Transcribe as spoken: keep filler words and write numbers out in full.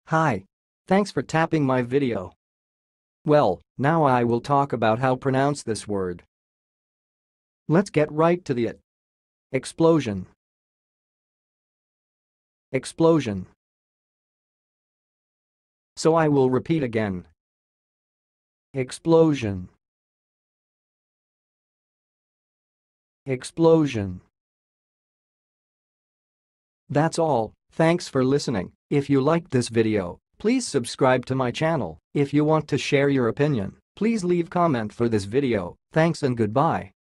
Hi. Thanks for tapping my video. Well, now I will talk about how pronounce this word. Let's get right to the it. Explosion. Explosion. So I will repeat again. Explosion. Explosion. That's all. Thanks for listening. If you liked this video, please subscribe to my channel. If you want to share your opinion, please leave comment for this video. Thanks and goodbye.